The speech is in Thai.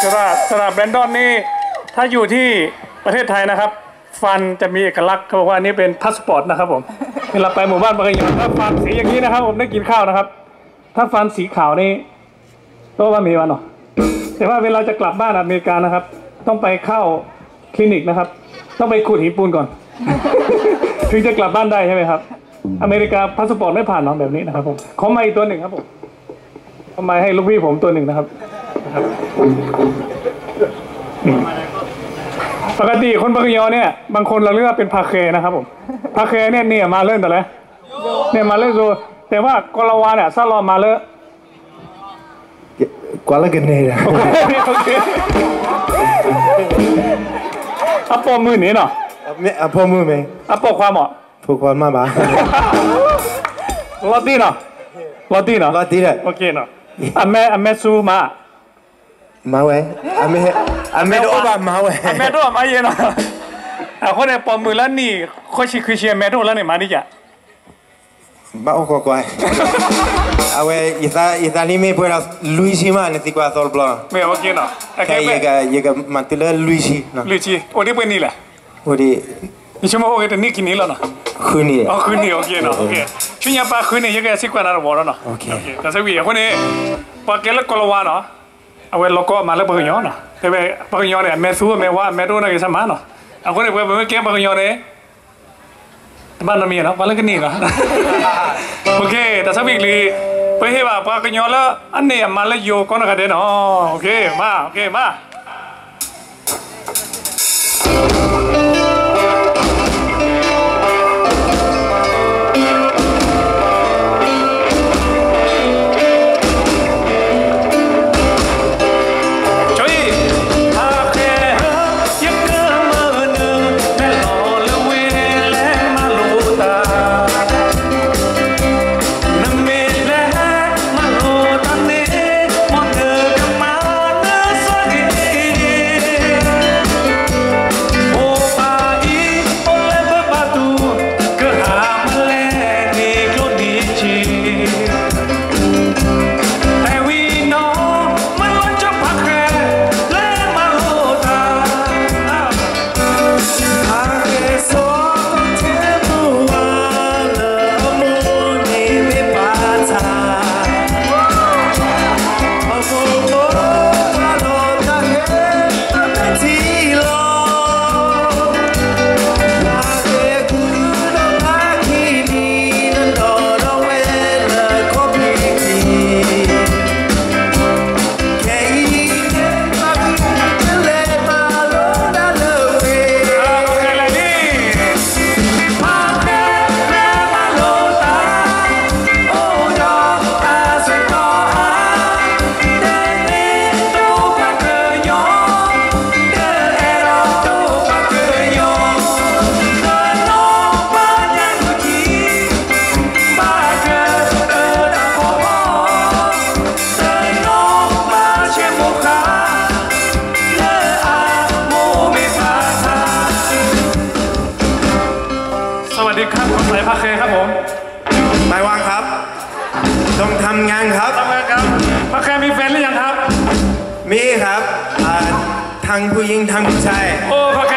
สระแบรนดอนนี่ถ้าอยู่ที่ประเทศไทยนะครับฟันจะมีเอกลักษณ์เขาบอกว่าอันนี้เป็นพาสปอร์ตนะครับผมเวลาไปหมู่บ้านบางอย่างถ้าฟันสีอย่างนี้นะครับผมได้กินข้าวนะครับถ้าฟันสีขาวนี่ก็ว่ามีวันหรอแต่ว่าเวลาจะกลับบ้านอเมริกานะครับต้องไปเข้าคลินิกนะครับต้องไปขูดหินปูนก่อนถึงจะกลับบ้านได้ใช่ไหมครับอเมริกาพาสปอร์ตไม่ผ่านหรอกแบบนี้นะครับผมเขามาอีกตัวหนึ่งครับผมเขามาให้ลูกพี่ผมตัวหนึ่งนะครับปกติคนบางยอเนี่ยบางคนเราเรียกว่าเป็นพาเคนะครับผมพาเคเนี่ยมาเล่นแต่ละเนี่ยมาเล่นโซแต่ว่ากอลาวาเนี่ยซาลอมาเลกว่าละกันเนี่ยอัปโปมือนี่เนาะอัปโปมือไหมอัปโปความเหรอผูกความมาบ้าลอตีเนาะลอตีเนาะลอตีเลยโอเคเนาะอเมซูมาเว้ยอเมโดบามาเว้ยอเมโดมาเย็นเนาะคนเนี่ยปอมือแล้วนี่คนคือเชียร์เมโดแล้วเนี่ยมาดิจ้ะบ้าโอ้กวยเอาไว้อีตาลีไม่พูดเราลุยชิมาเนี่ยติกว่าตอลบลาไม่โอเคเนาะแค่ยังมันติดเลยลุยชิโอ้ดิเป็นนี่แหละโอ้ดินี่ชั่วโมงโอเคแต่นี่กินนี้แล้วเนาะคืนนี้อ๋อคืนนี้โอเคเนาะโอเคช่วงนี้ป้าคืนนี้ยังไงสิกว่านาร์บอลเนาะโอเคแต่สวีคนนี้ปากเกลกอลาวาเนาะเอาไว้ล็อกก็มาแล้วปากยอเนาะแต่ว่าปากยอเนี่ยแม่ซูแม่ว่าแม่โดนอะไรสมาเนาะเอาคนนี้ไปเมื่อกี้ปากยอเนี่ยบ้านเรามีเนาะบ้านเล็กนี่เนาะโอเคแต่สวีกลีไปให้ว่าปากยอแล้วอันนี้มาแล้วโยก็นะครับเด่นอ๋อโอเคมาพาเคครับผมไปวางครับต้องทำงานครับพาเคมีแฟนหรือยังครับมีครับทั้งผู้หญิงทั้งผู้ชายโอ้พาเค